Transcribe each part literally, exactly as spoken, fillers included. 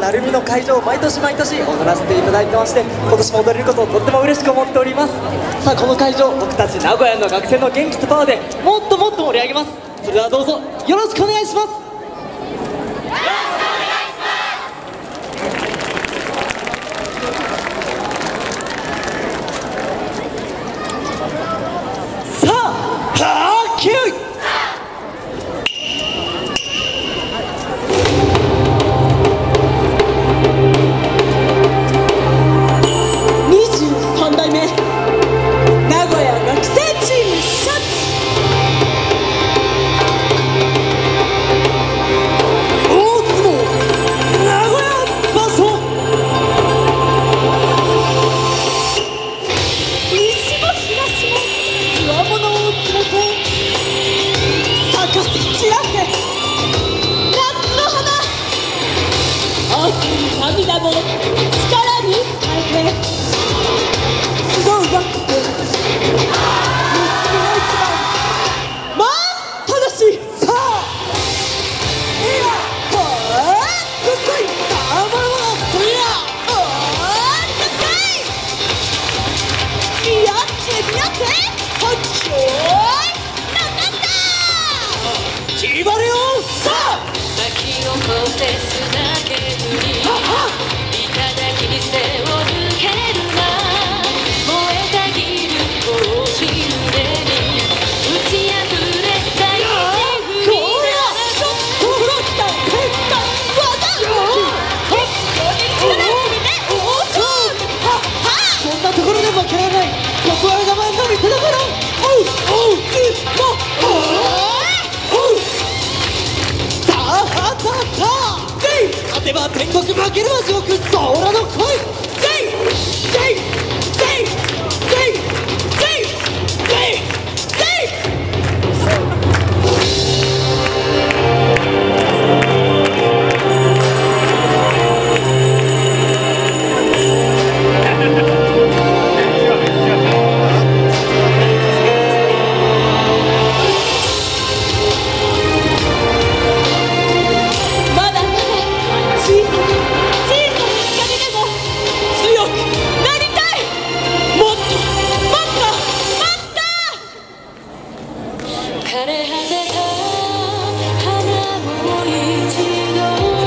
鳴海の会場を毎年毎年踊らせていただいてまして、今年も踊れることをとっても嬉しく思っております。さあこの会場、僕たち名古屋の学生の元気とパワーでもっともっと盛り上げます。それではどうぞよろしくお願いします。さあはっきり涙も力に変えて集うわけで、娘の一番まあ正しい。さあいやこーくっこいいダーマルモのそりゃおーくっこいいやってみやってはっきょーいなかった決まるよ。さあ薪をこせ砂煙いただきに背を抜けるな。燃えたぎる甲子胸に打ちあふれたいふりならそころきた結果技ここに力を入れて大勝負。はっはこんなところで負けられない。ここは我慢のみ手だから。おうおうつもおうさあはたた勝てば天国、負ければ地獄、ソーラの恋。ゼイゼイゼイゼイゼイゼイゼイ枯れ果てた花もう一度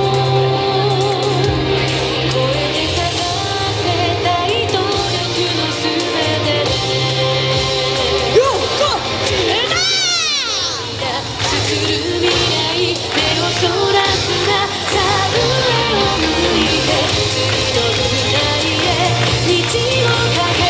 超えて咲かせたい努力のすべてでよっこつだ作る未来目をそらすな。さあ上を向いて次の舞台へ道をかけ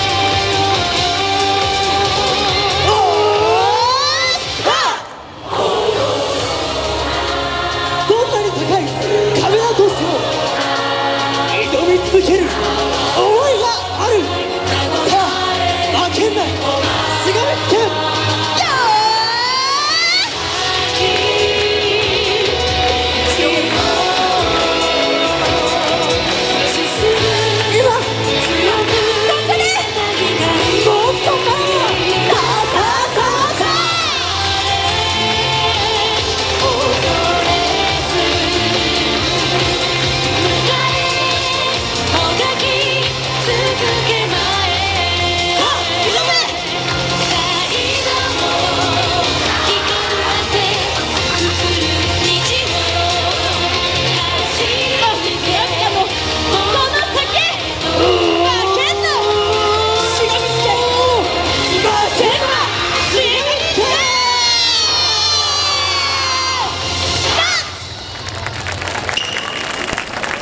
続ける思いがある。さあ負けんな、しがみつけ。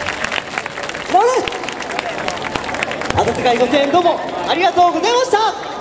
温かいご声援どうもありがとうございました。